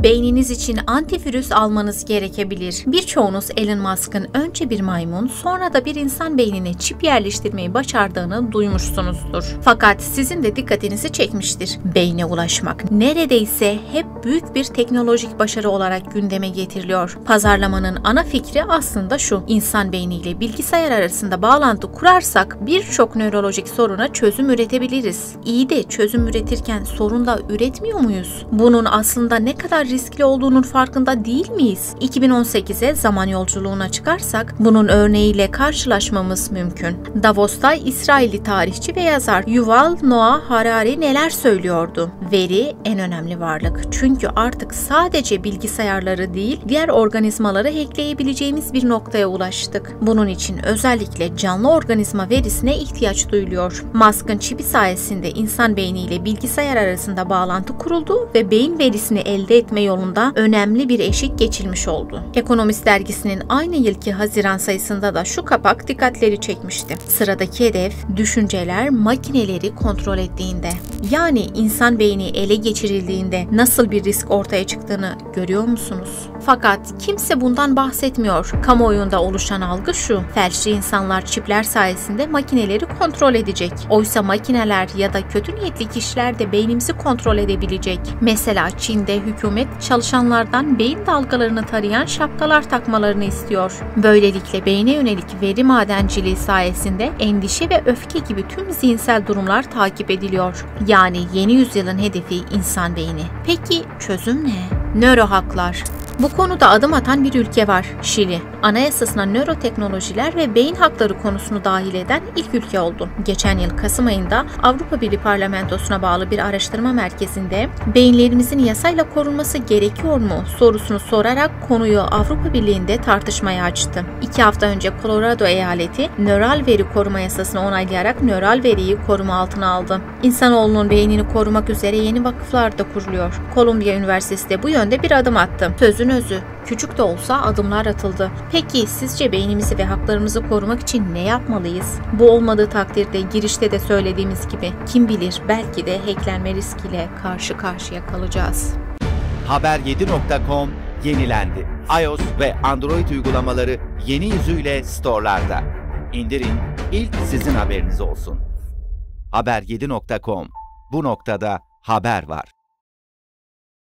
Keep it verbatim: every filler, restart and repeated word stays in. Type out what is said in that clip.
Beyniniz için antivirüs almanız gerekebilir. Birçoğunuz Elon Musk'ın önce bir maymun, sonra da bir insan beynine çip yerleştirmeyi başardığını duymuşsunuzdur. Fakat sizin de dikkatinizi çekmiştir. Beyne ulaşmak neredeyse hep büyük bir teknolojik başarı olarak gündeme getiriliyor. Pazarlamanın ana fikri aslında şu: İnsan beyniyle bilgisayar arasında bağlantı kurarsak birçok nörolojik soruna çözüm üretebiliriz. İyi de çözüm üretirken sorun da üretmiyor muyuz? Bunun aslında ne kadar riskli olduğunun farkında değil miyiz? iki bin on sekize zaman yolculuğuna çıkarsak bunun örneğiyle karşılaşmamız mümkün. Davos'ta İsrailli tarihçi ve yazar Yuval Noah Harari neler söylüyordu? Veri en önemli varlık. Çünkü artık sadece bilgisayarları değil, diğer organizmaları hackleyebileceğimiz bir noktaya ulaştık. Bunun için özellikle canlı organizma verisine ihtiyaç duyuluyor. Musk'ın çipi sayesinde insan beyniyle bilgisayar arasında bağlantı kuruldu ve beyin verisini elde etme yolunda önemli bir eşik geçilmiş oldu. Ekonomist dergisinin aynı yılki Haziran sayısında da şu kapak dikkatleri çekmişti. Sıradaki hedef, düşünceler makineleri kontrol ettiğinde. Yani insan beyni ele geçirildiğinde nasıl bir risk ortaya çıktığını görüyor musunuz? Fakat kimse bundan bahsetmiyor. Kamuoyunda oluşan algı şu: felçli insanlar çipler sayesinde makineleri kontrol edecek. Oysa makineler ya da kötü niyetli kişiler de beynimizi kontrol edebilecek. Mesela Çin'de hükümet çalışanlardan beyin dalgalarını tarayan şapkalar takmalarını istiyor. Böylelikle beyne yönelik veri madenciliği sayesinde endişe ve öfke gibi tüm zihinsel durumlar takip ediliyor. Yani yeni yüzyılın hedefi insan beyni. Peki çözüm ne? Nörohaklar. Bu konuda adım atan bir ülke var, Şili. Anayasasına nöroteknolojiler ve beyin hakları konusunu dahil eden ilk ülke oldu. Geçen yıl Kasım ayında Avrupa Birliği Parlamentosu'na bağlı bir araştırma merkezinde beyinlerimizin yasayla korunması gerekiyor mu sorusunu sorarak konuyu Avrupa Birliği'nde tartışmaya açtı. İki hafta önce Colorado eyaleti nöral veri koruma yasasını onaylayarak nöral veriyi koruma altına aldı. İnsanoğlunun beynini korumak üzere yeni vakıflar da kuruluyor. Columbia Üniversitesi de bu yönde bir adım attı. Sözün özü, küçük de olsa adımlar atıldı. Peki sizce beynimizi ve haklarımızı korumak için ne yapmalıyız? Bu olmadığı takdirde girişte de söylediğimiz gibi kim bilir belki de hacklenme riskiyle karşı karşıya kalacağız. haber yedi nokta com yenilendi. iOS ve Android uygulamaları yeni yüzüyle storelarda. İndirin, ilk sizin haberiniz olsun. haber yedi nokta com. Bu noktada haber var.